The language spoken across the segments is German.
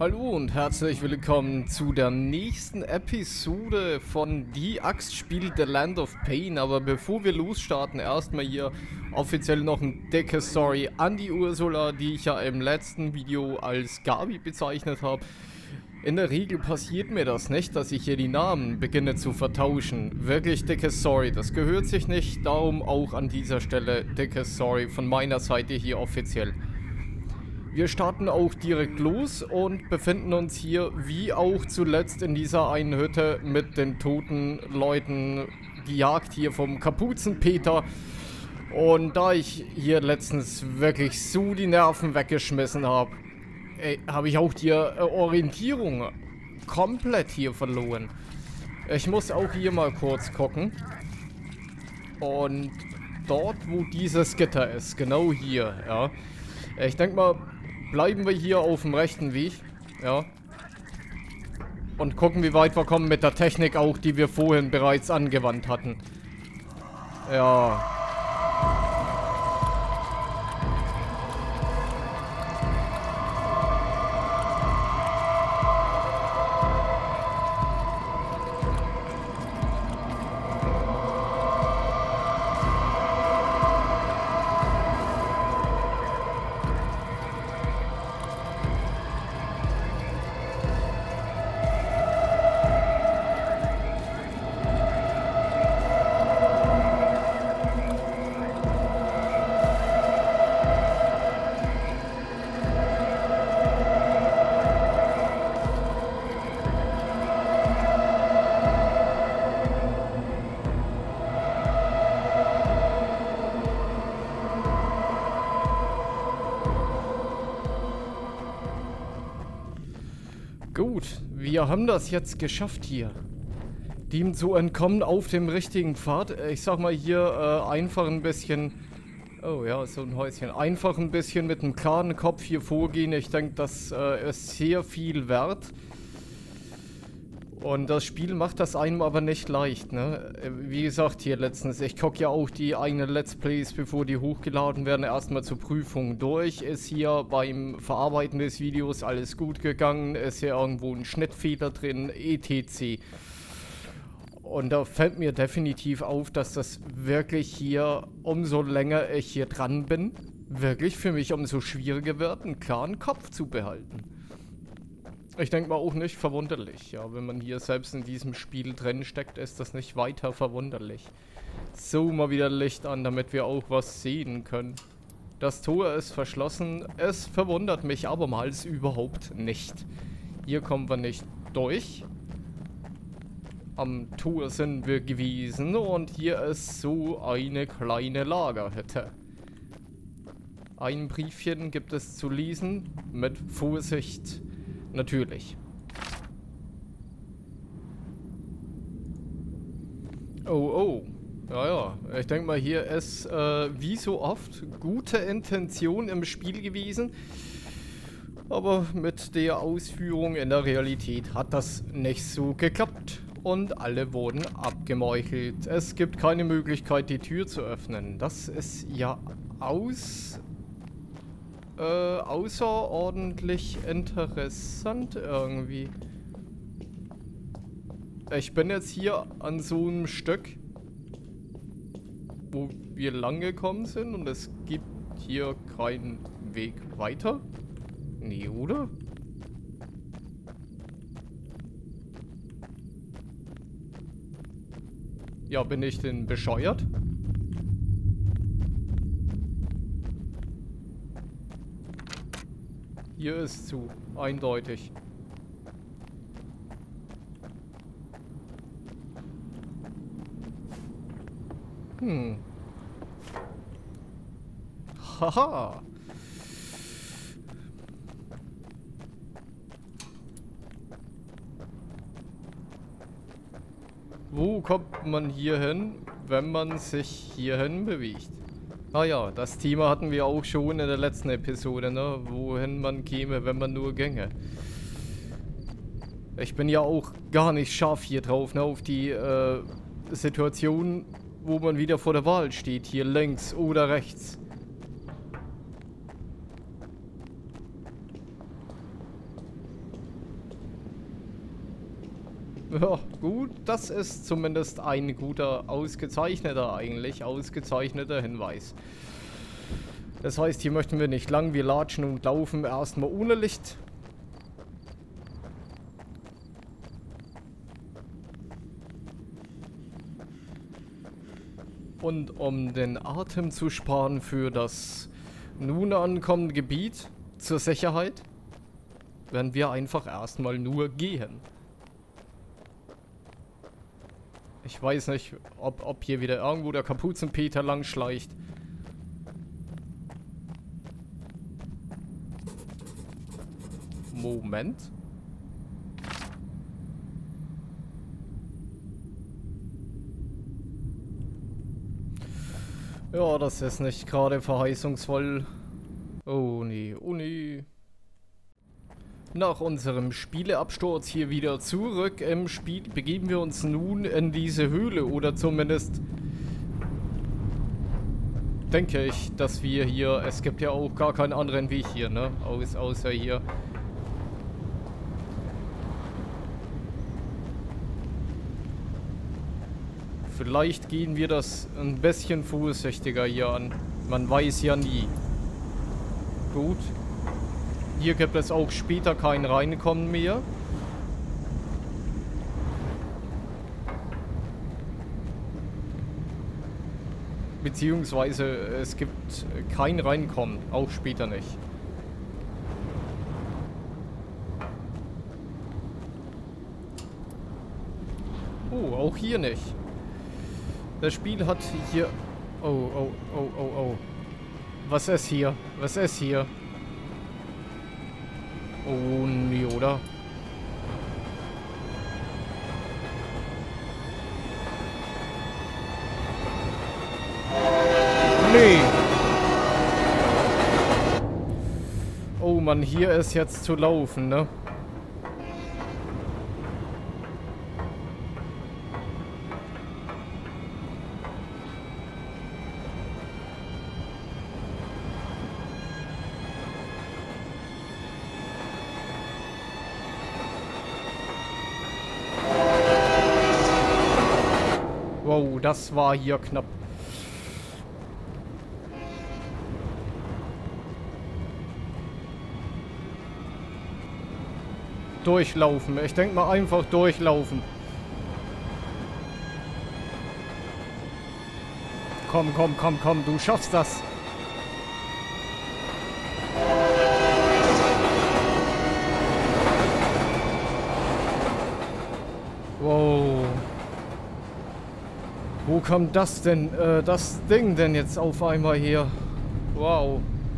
Hallo und herzlich willkommen zu der nächsten Episode von Die Axt spielt The Land of Pain. Aber bevor wir losstarten, erstmal hier offiziell noch ein dickes Sorry an die Ursula, die ich ja im letzten Video als Gabi bezeichnet habe. In der Regel passiert mir das nicht, dass ich hier die Namen beginne zu vertauschen. Wirklich dickes Sorry, das gehört sich nicht, darum auch an dieser Stelle dickes Sorry von meiner Seite hier offiziell. Wir starten auch direkt los und befinden uns hier, wie auch zuletzt in dieser einen Hütte mit den toten Leuten, die Jagd hier vom Kapuzenpeter. Und da ich hier letztens wirklich so die Nerven weggeschmissen habe, habe ich auch die Orientierung komplett hier verloren. Ich muss auch hier mal kurz gucken. Und dort, wo dieses Gitter ist, genau hier, ja. Ich denke mal, bleiben wir hier auf dem rechten Weg, ja. Und gucken, wie weit wir kommen mit der Technik auch, die wir vorhin bereits angewandt hatten. Ja. Gut, wir haben das jetzt geschafft hier. Dem zu entkommen auf dem richtigen Pfad. Ich sag mal hier einfach ein bisschen... Oh ja, so ein Häuschen. Einfach ein bisschen mit einem klaren Kopf hier vorgehen. Ich denke, das ist sehr viel wert. Und das Spiel macht das einem aber nicht leicht, ne? Wie gesagt hier letztens, ich gucke ja auch die eigenen Let's Plays, bevor die hochgeladen werden, erstmal zur Prüfung durch. Ist hier beim Verarbeiten des Videos alles gut gegangen? Ist hier irgendwo ein Schnittfehler drin? etc. Und da fällt mir definitiv auf, dass das wirklich hier, umso länger ich hier dran bin, wirklich für mich umso schwieriger wird, einen klaren Kopf zu behalten. Ich denke mal auch nicht verwunderlich, ja, wenn man hier selbst in diesem Spiel drin steckt, ist das nicht weiter verwunderlich. So, mal wieder Licht an, damit wir auch was sehen können. Das Tor ist verschlossen, es verwundert mich abermals überhaupt nicht. Hier kommen wir nicht durch. Am Tor sind wir gewesen und hier ist so eine kleine Lagerhütte. Ein Briefchen gibt es zu lesen, mit Vorsicht. Natürlich. Oh, oh. Ja, ja. Ich denke mal, hier ist, wie so oft, gute Intention im Spiel gewesen. Aber mit der Ausführung in der Realität hat das nicht so geklappt. Und alle wurden abgemeuchelt. Es gibt keine Möglichkeit, die Tür zu öffnen. Das ist ja außerordentlich interessant irgendwie. Ich bin jetzt hier an so einem Stück, wo wir lang gekommen sind und es gibt hier keinen Weg weiter. Nee, oder? Ja, bin ich denn bescheuert? Hier ist zu, eindeutig. Haha. Wo kommt man hier hin, wenn man sich hierhin bewegt? Ah ja, das Thema hatten wir auch schon in der letzten Episode, ne? Wohin man käme, wenn man nur ginge. Ich bin ja auch gar nicht scharf hier drauf, ne? Auf die Situation, wo man wieder vor der Wahl steht. Hier links oder rechts. Ja, gut, das ist zumindest ein guter, ausgezeichneter Hinweis. Das heißt, hier möchten wir nicht lang, wir latschen und laufen erstmal ohne Licht. Und um den Atem zu sparen für das nun ankommende Gebiet zur Sicherheit, werden wir einfach erstmal nur gehen. Ich weiß nicht, ob hier wieder irgendwo der Kapuzenpeter lang schleicht. Moment. Ja, das ist nicht gerade verheißungsvoll. Oh nee, oh nee. Nach unserem Spieleabsturz hier wieder zurück im Spiel begeben wir uns nun in diese Höhle. Oder zumindest denke ich, dass wir hier... Es gibt ja auch gar keinen anderen Weg hier, ne? Außer hier. Vielleicht gehen wir das ein bisschen vorsichtiger hier an. Man weiß ja nie. Gut. Hier gibt es auch später kein Reinkommen mehr. Beziehungsweise es gibt kein Reinkommen, auch später nicht. Oh, auch hier nicht. Das Spiel hat hier... Oh, oh, oh, oh, oh. Was ist hier? Was ist hier? Oh, nee, oder? Nee. Oh Mann, hier ist jetzt zu laufen, ne? Wow, das war hier knapp. Durchlaufen. Ich denke mal einfach durchlaufen. Komm, komm, komm, komm. Du schaffst das. Wow. Wo kommt das denn, das Ding denn jetzt auf einmal her? Wow.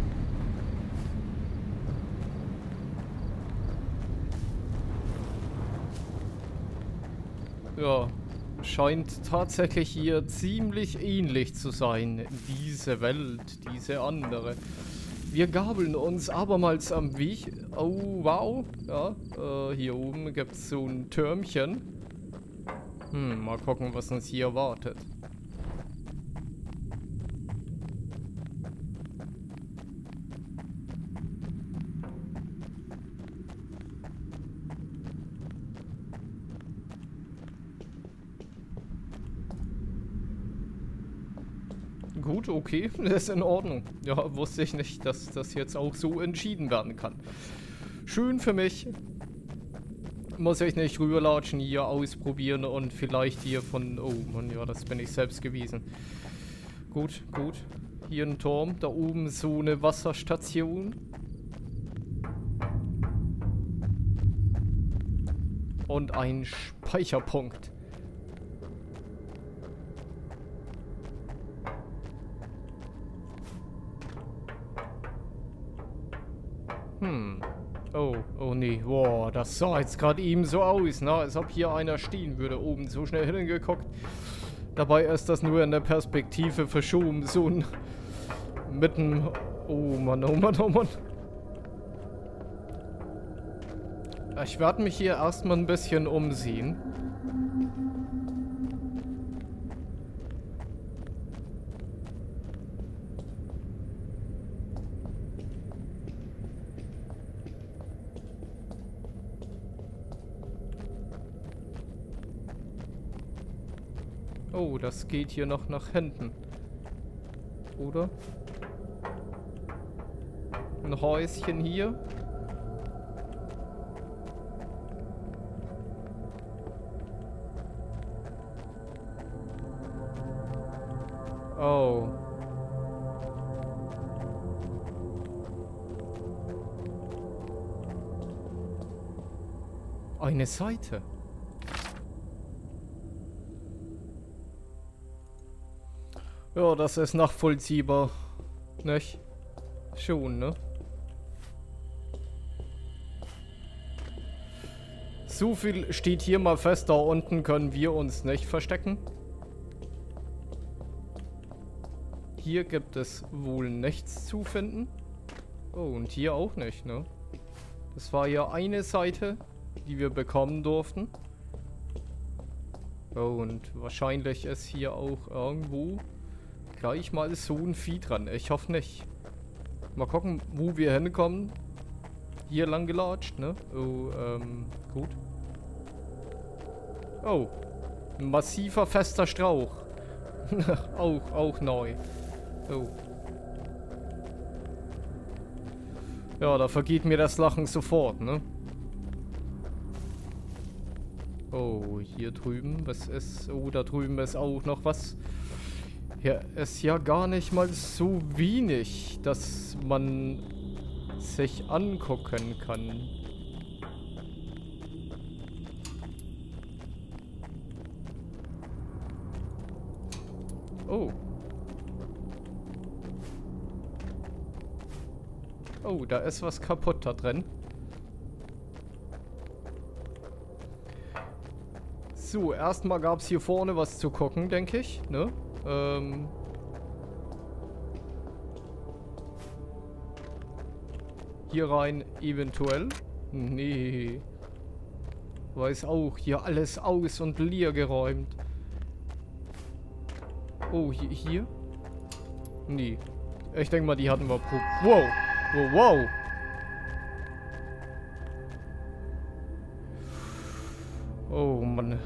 Ja, scheint tatsächlich hier ziemlich ähnlich zu sein. Diese Welt, diese andere. Wir gabeln uns abermals am Weg. Oh, wow. Ja, hier oben gibt es so ein Türmchen. Mal gucken, was uns hier erwartet. Gut, okay, das ist in Ordnung. Ja, wusste ich nicht, dass das jetzt auch so entschieden werden kann. Schön für mich. Muss ich nicht rüberlatschen, hier ausprobieren und vielleicht hier von... Oh Mann, ja, das bin ich selbst gewesen. Gut, gut. Hier ein Turm, da oben so eine Wasserstation. Und ein Speicherpunkt. Oh, oh nee. Boah, das sah jetzt gerade eben so aus, ne? Als ob hier einer stehen würde, oben so schnell hingeguckt. Dabei ist das nur in der Perspektive verschoben, so ein... Mitten... Oh Mann, oh Mann, oh Mann. Ich werde mich hier erstmal ein bisschen umsehen. Oh, das geht hier noch nach hinten. Oder? Ein Häuschen hier. Oh. Eine Seite. Ja, das ist nachvollziehbar. Nicht? Schon, ne? So viel steht hier mal fest, da unten können wir uns nicht verstecken. Hier gibt es wohl nichts zu finden. Oh, und hier auch nicht, ne? Das war ja eine Seite, die wir bekommen durften. Oh, und wahrscheinlich ist hier auch irgendwo gleich mal so ein Vieh dran. Ich hoffe nicht. Mal gucken, wo wir hinkommen. Hier lang gelatscht, ne? Oh, gut. Oh, ein massiver, fester Strauch. auch neu. Oh. Ja, da vergeht mir das Lachen sofort, ne? Oh, hier drüben, was ist... Oh, da drüben ist auch noch was. Hier ist ja gar nicht mal so wenig, dass man sich angucken kann. Oh. Oh, da ist was kaputt da drin. So, erstmal gab es hier vorne was zu gucken, denke ich, ne? Hier rein eventuell. Nee. Weiß auch, hier alles aus und leer geräumt. Oh, hier? Nee. Ich denke mal, die hatten wir... Wow! Wow, wow! Oh, Mann.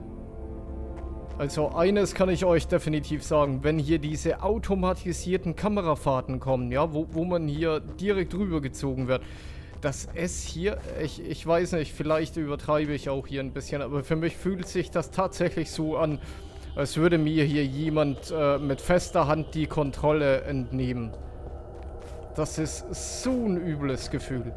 Also eines kann ich euch definitiv sagen, wenn hier diese automatisierten Kamerafahrten kommen, ja, wo man hier direkt rübergezogen wird, das ist hier, ich weiß nicht, vielleicht übertreibe ich auch hier ein bisschen, aber für mich fühlt sich das tatsächlich so an, als würde mir hier jemand mit fester Hand die Kontrolle entnehmen. Das ist so ein übles Gefühl.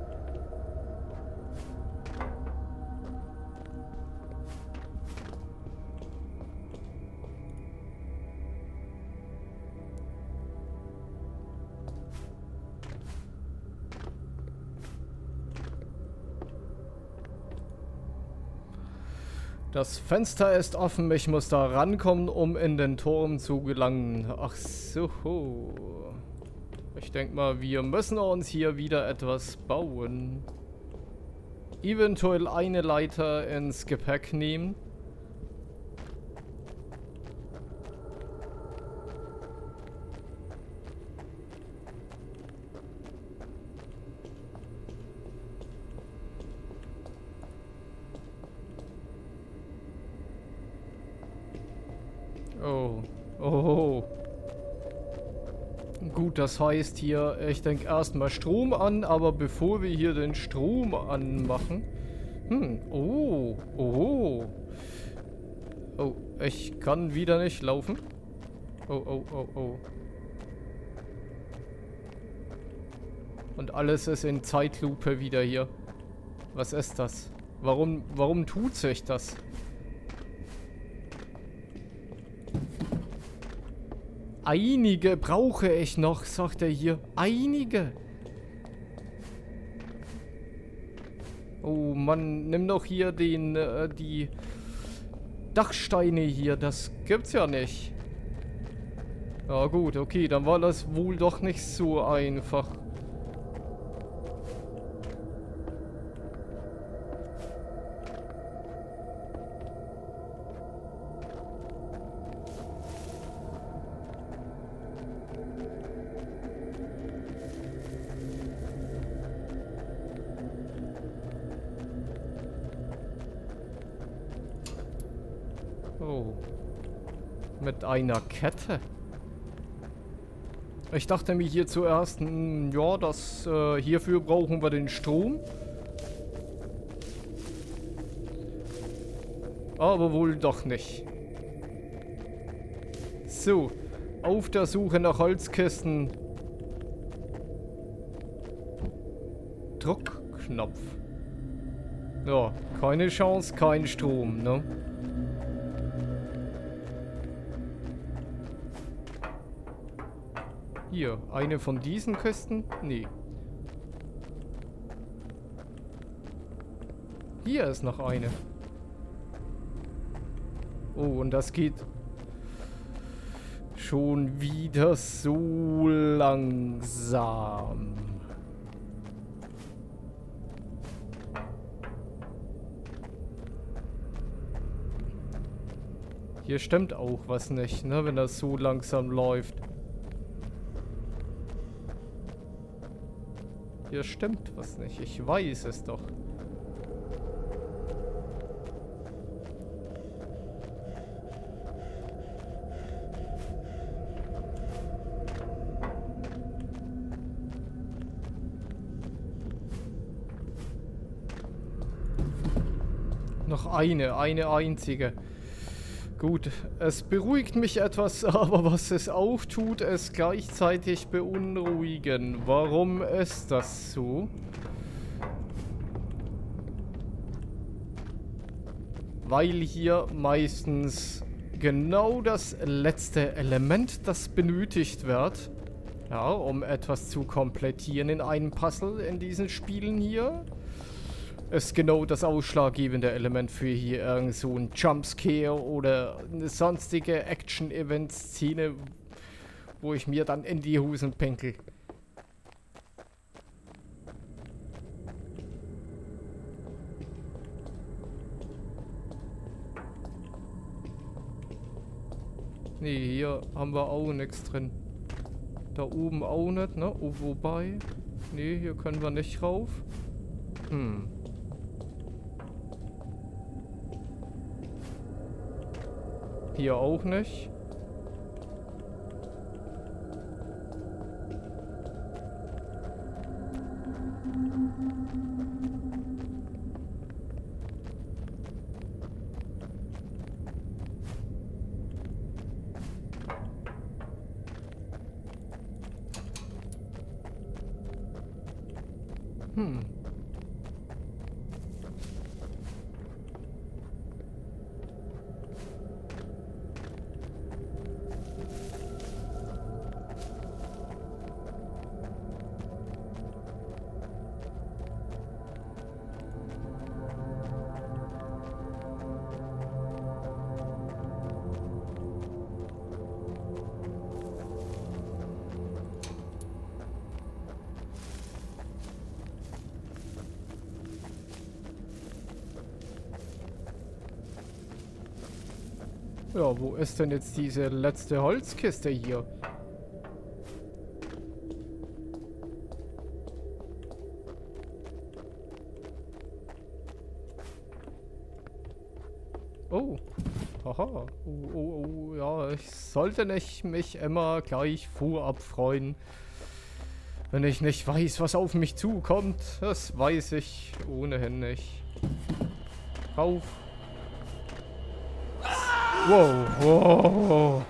Das Fenster ist offen, ich muss da rankommen, um in den Turm zu gelangen. Ach so. Ich denke mal, wir müssen uns hier wieder etwas bauen. Eventuell eine Leiter ins Gepäck nehmen. Oh. Oh. Gut, das heißt hier, ich denke erstmal Strom an, aber bevor wir hier den Strom anmachen... Oh. Oh. Oh, ich kann wieder nicht laufen. Oh. Und alles ist in Zeitlupe wieder hier. Was ist das? Warum tut sich das? Einige brauche ich noch, sagt er hier. Einige. Oh Mann, nimm doch hier die Dachsteine hier. Das gibt's ja nicht. Ja gut, okay, dann war das wohl doch nicht so einfach. Oh. Mit einer Kette. Ich dachte mir hier zuerst, ja, hierfür brauchen wir den Strom. Aber wohl doch nicht. So, auf der Suche nach Holzkisten. Druckknopf. Ja, keine Chance, kein Strom, ne? Hier, eine von diesen Kisten? Nee. Hier ist noch eine. Oh, und das geht schon wieder so langsam. Hier stimmt auch was nicht, ne, wenn das so langsam läuft. Hier stimmt was nicht, ich weiß es doch. Noch eine einzige. Gut, es beruhigt mich etwas, aber was es auch tut, es gleichzeitig beunruhigen. Warum ist das so? Weil hier meistens genau das letzte Element, das benötigt wird, ja, um etwas zu komplettieren in einem Puzzle in diesen Spielen hier, ist genau das ausschlaggebende Element für hier irgend so ein Jumpscare oder eine sonstige Action-Event-Szene, wo ich mir dann in die Hosen pinkel. Nee, hier haben wir auch nichts drin. Da oben auch nicht, ne? Oh, wobei. Nee, hier können wir nicht rauf. Hier auch nicht. Ja, wo ist denn jetzt diese letzte Holzkiste hier? Oh. Haha. Oh, ja, ich sollte nicht mich immer gleich vorab freuen, wenn ich nicht weiß, was auf mich zukommt. Das weiß ich ohnehin nicht. Rauf. Wow.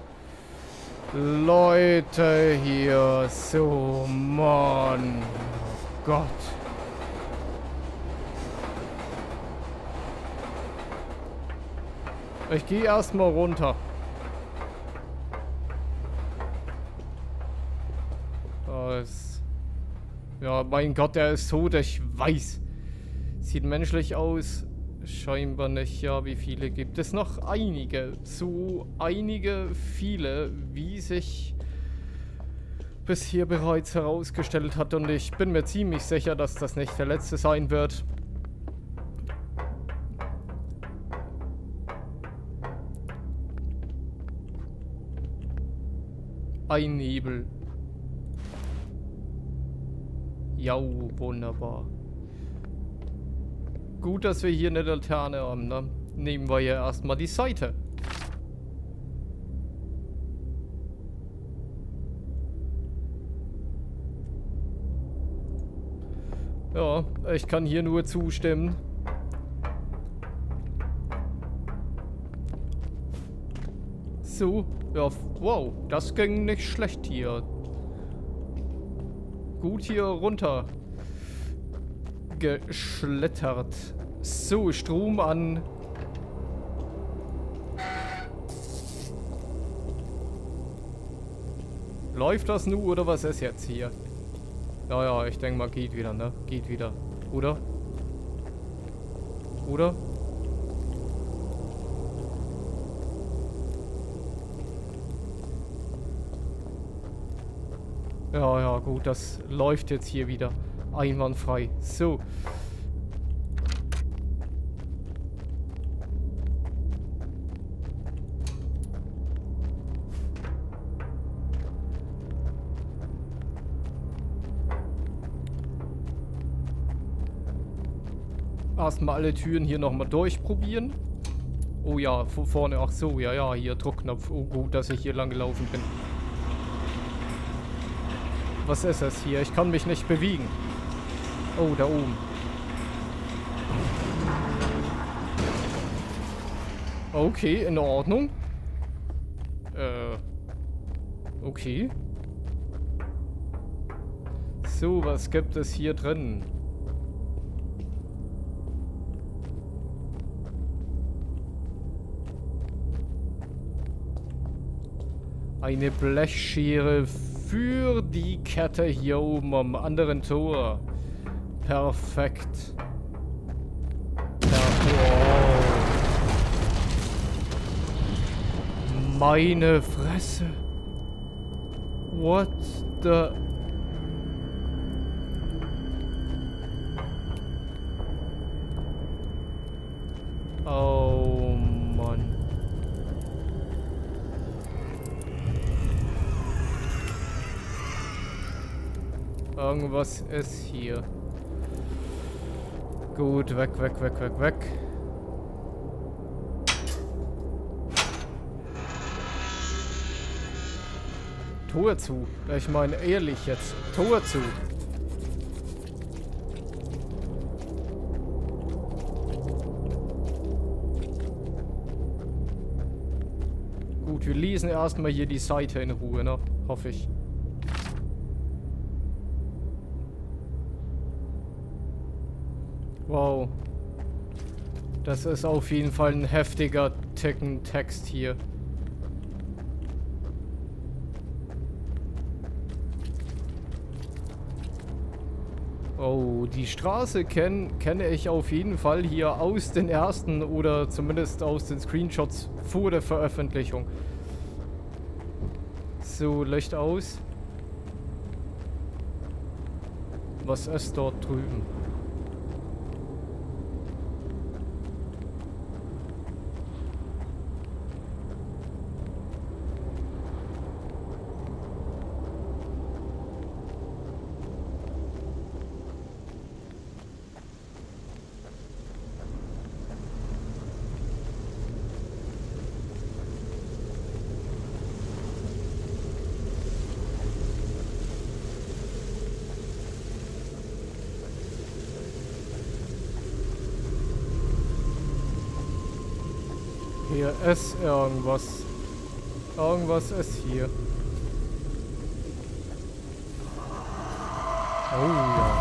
Leute hier, so, Mann. Oh Gott. Ich gehe erstmal runter. Ja, mein Gott, der ist tot, ich weiß. Sieht menschlich aus. Scheinbar nicht. Ja, wie viele gibt es noch? Einige. Viele, wie sich bis hier bereits herausgestellt hat. Und ich bin mir ziemlich sicher, dass das nicht der letzte sein wird. Ein Nebel. Ja, wunderbar. Gut, dass wir hier eine Laterne haben, ne? Nehmen wir ja erstmal die Seite. Ja, ich kann hier nur zustimmen. So, ja, wow, das ging nicht schlecht hier. Gut hier runter geschlittert. So, Strom an. Läuft das nun oder was ist jetzt hier? Naja, ich denke mal, geht wieder, ne? Geht wieder. Oder? Oder? Ja, ja, gut, das läuft jetzt hier wieder. Einwandfrei. So. Erstmal alle Türen hier nochmal durchprobieren. Oh ja, von vorne. Ach so, ja, ja, hier Druckknopf. Oh gut, dass ich hier lang gelaufen bin. Was ist das hier? Ich kann mich nicht bewegen. Oh, da oben. Okay, in Ordnung. Okay. So, was gibt es hier drin? Eine Blechschere für die Kette hier oben am anderen Tor. Perfekt. Wow. Meine Fresse. What the... Oh Mann. Irgendwas ist hier. Gut, weg, weg, weg, weg, weg. Tor zu. Ich meine, ehrlich jetzt. Tor zu. Gut, wir lesen erstmal hier die Seite in Ruhe, ne? Hoffe ich. Wow. Das ist auf jeden Fall ein heftiger Ticken Text hier. Oh, die Straße kenne ich auf jeden Fall hier aus den ersten oder zumindest aus den Screenshots vor der Veröffentlichung. So, Licht aus. Was ist dort drüben? Hier ist irgendwas. Irgendwas ist hier. Oh ja.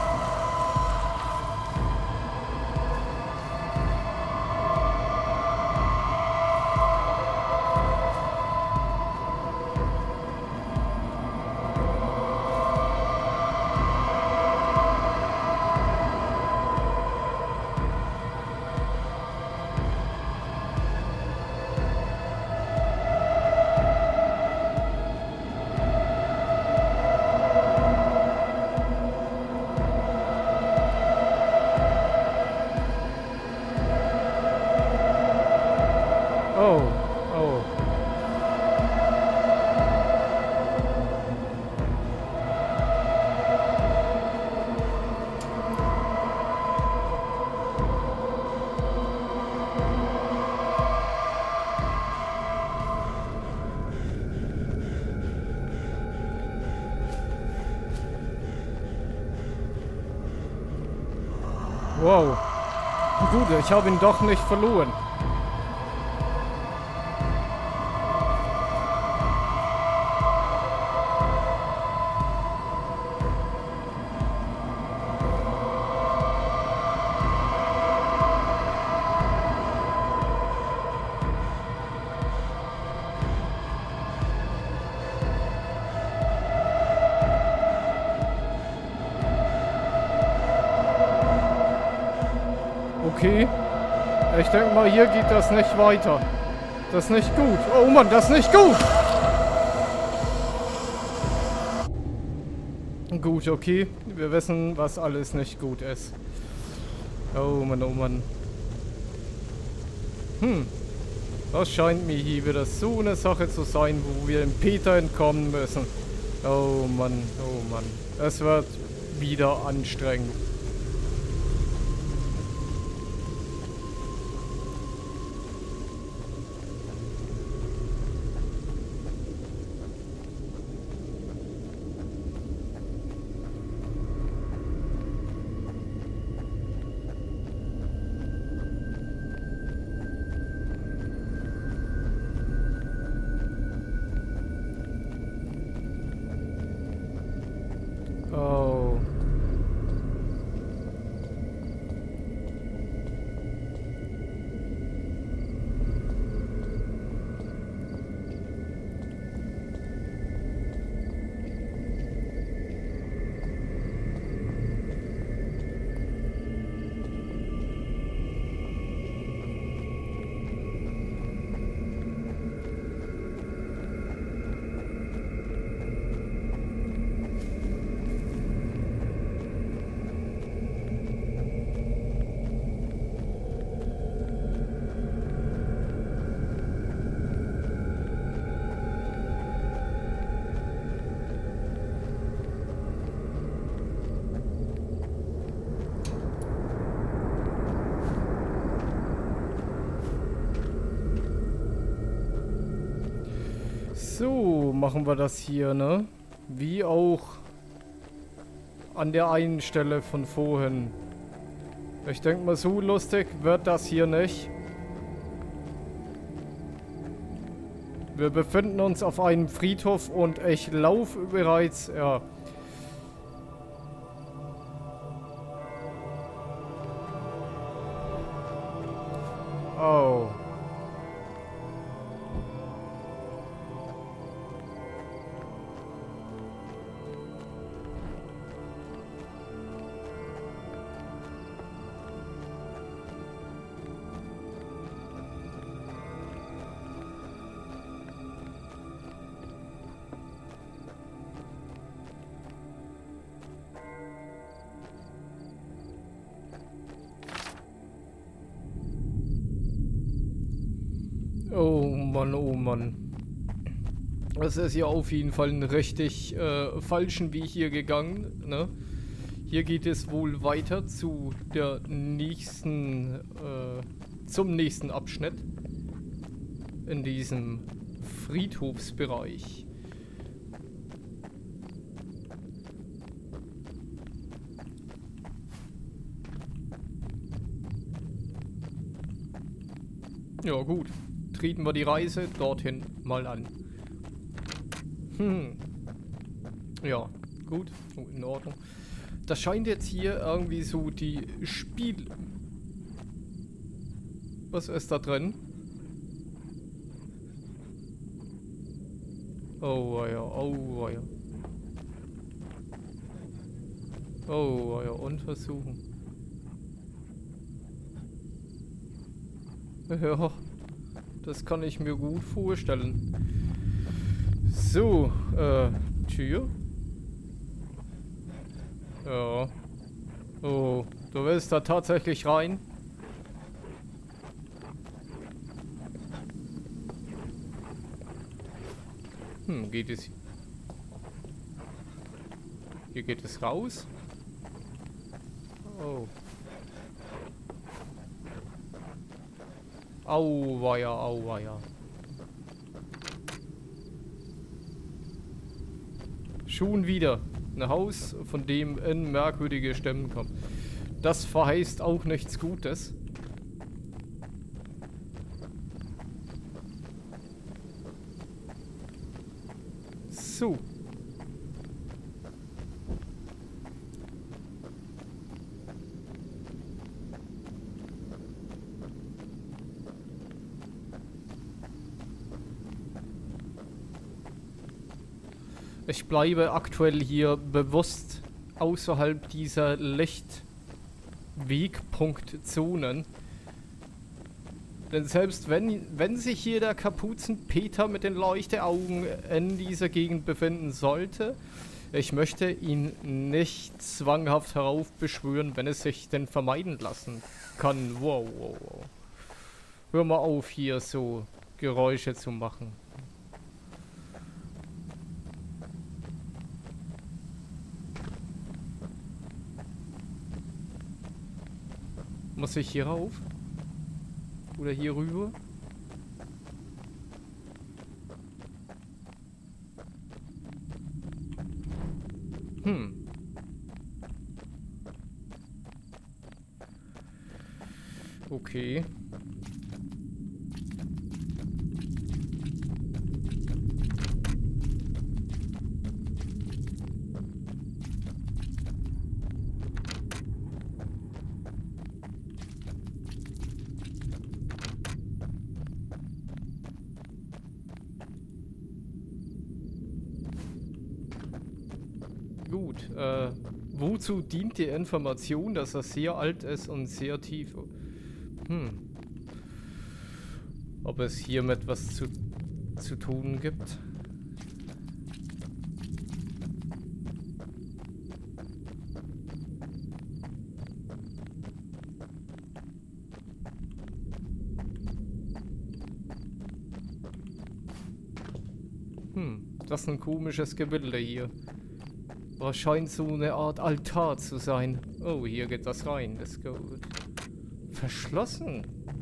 Wow. Gut, ich habe ihn doch nicht verloren. Okay. Ich denke mal, hier geht das nicht weiter. Das ist nicht gut. Oh Mann, das ist nicht gut! Gut, okay. Wir wissen, was alles nicht gut ist. Oh Mann, oh Mann. Das scheint mir hier wieder so eine Sache zu sein, wo wir dem Peter entkommen müssen. Oh Mann, oh Mann. Es wird wieder anstrengend. Oh. So, machen wir das hier, ne? Wie auch an der einen Stelle von vorhin. Ich denke mal, so lustig wird das hier nicht. Wir befinden uns auf einem Friedhof und ich laufe bereits, ja. Oh. Oh Mann, oh Mann. Es ist ja auf jeden Fall einen richtig falschen Weg hier gegangen, ne? Hier geht es wohl weiter zu der nächsten, zum nächsten Abschnitt. In diesem Friedhofsbereich. Ja gut. Treten wir die Reise dorthin mal an. Ja, gut. Oh, in Ordnung. Das scheint jetzt hier irgendwie so die Spiel... Was ist da drin? Oh ja, oh ja. Oh ja, untersuchen. Ja. Das kann ich mir gut vorstellen. So, Tür? Ja. Oh, du willst da tatsächlich rein? Geht es... Hier geht es raus? Oh. Auweia, auweia. Schon wieder ein Haus, von dem in merkwürdige Stimmen kommen. Das verheißt auch nichts Gutes. So. Ich bleibe aktuell hier bewusst außerhalb dieser Lichtwegpunktzonen. Denn selbst wenn sich hier der Kapuzenpeter mit den Leuchteaugen in dieser Gegend befinden sollte, ich möchte ihn nicht zwanghaft heraufbeschwören, wenn es sich denn vermeiden lassen kann. Wow, wow, wow. Hör mal auf, hier so Geräusche zu machen. Muss ich hier rauf? Oder hier rüber? Okay. Gut, wozu dient die Information, dass er sehr alt ist und sehr tief? Ob es hiermit was zu tun gibt? Das ist ein komisches Gebilde hier. Aber scheint so eine Art Altar zu sein. Oh, hier geht das rein. Das ist gut. Verschlossen.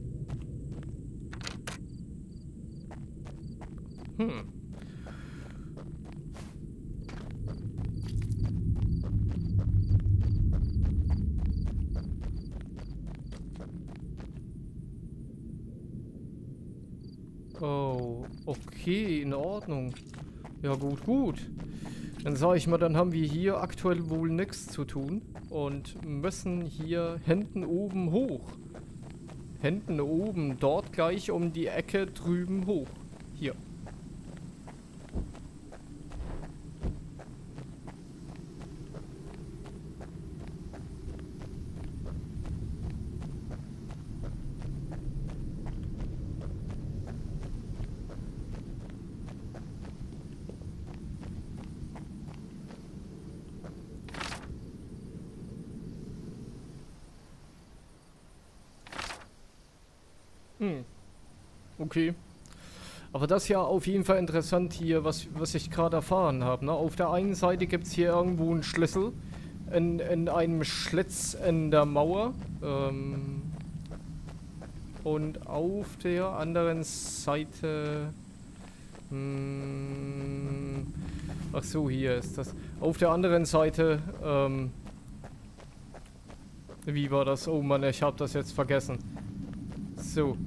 Oh, okay, in Ordnung. Ja, gut, gut. Dann sage ich mal, dann haben wir hier aktuell wohl nichts zu tun und müssen hier hinten oben hoch. Hinten oben, dort gleich um die Ecke drüben hoch. Hier. Okay. Aber das ist ja auf jeden Fall interessant hier, was ich gerade erfahren habe. Ne? Auf der einen Seite gibt es hier irgendwo einen Schlüssel in einem Schlitz in der Mauer. Und auf der anderen Seite... ach so, hier ist das. Auf der anderen Seite... wie war das? Oh Mann, ich habe das jetzt vergessen. So.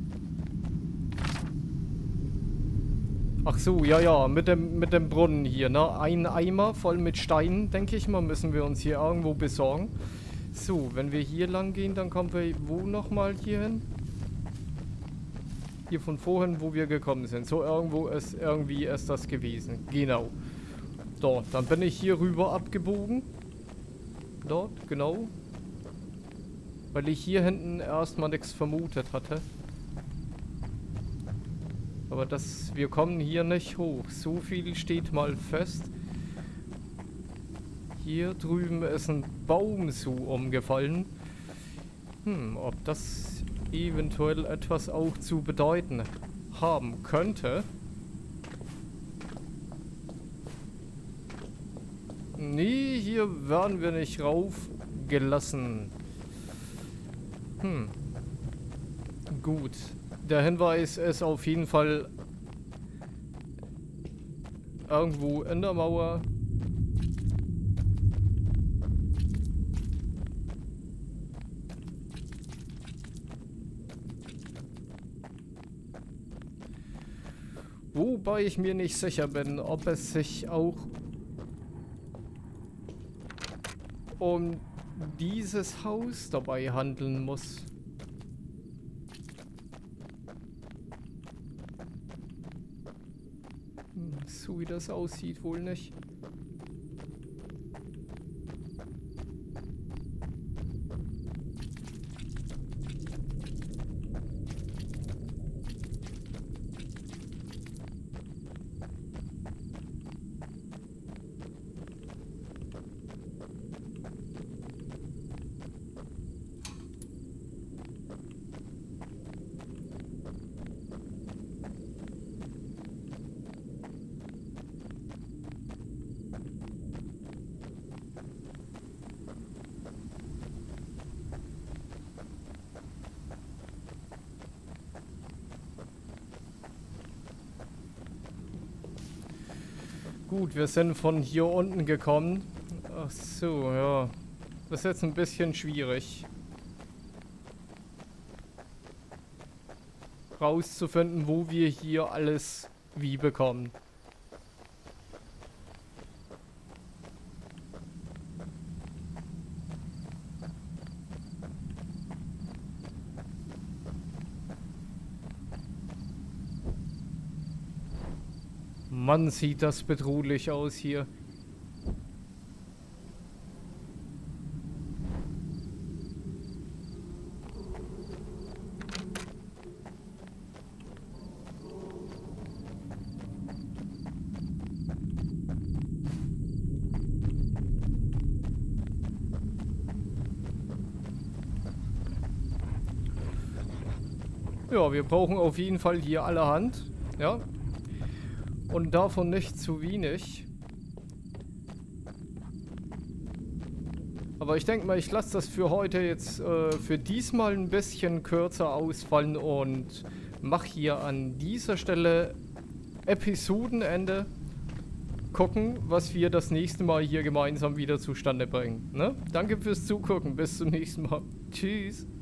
Ach so, ja, ja, mit dem Brunnen hier, ne? Ein Eimer voll mit Steinen, denke ich mal, müssen wir uns hier irgendwo besorgen. So, wenn wir hier lang gehen, dann kommen wir wo nochmal hier hin? Hier von vorhin, wo wir gekommen sind. So irgendwo ist irgendwie ist das gewesen. Genau. Dort, dann bin ich hier rüber abgebogen. Dort, genau. Weil ich hier hinten erstmal nichts vermutet hatte. Aber wir kommen hier nicht hoch. So viel steht mal fest. Hier drüben ist ein Baum so umgefallen. Ob das eventuell etwas auch zu bedeuten haben könnte. Nee, hier werden wir nicht raufgelassen. Gut. Der Hinweis ist auf jeden Fall irgendwo in der Mauer. Wobei ich mir nicht sicher bin, ob es sich auch um dieses Haus dabei handeln muss. So wie das aussieht, wohl nicht. Gut, wir sind von hier unten gekommen. Ach so, ja. Das ist jetzt ein bisschen schwierig. Rauszufinden, wo wir hier alles wie bekommen. Mann, sieht das bedrohlich aus hier. Ja, wir brauchen auf jeden Fall hier allerhand. Ja. Und davon nicht zu wenig. Aber ich denke mal, ich lasse das für heute jetzt für diesmal ein bisschen kürzer ausfallen und mache hier an dieser Stelle Episodenende. Gucken, was wir das nächste Mal hier gemeinsam wieder zustande bringen. Ne? Danke fürs Zugucken. Bis zum nächsten Mal. Tschüss.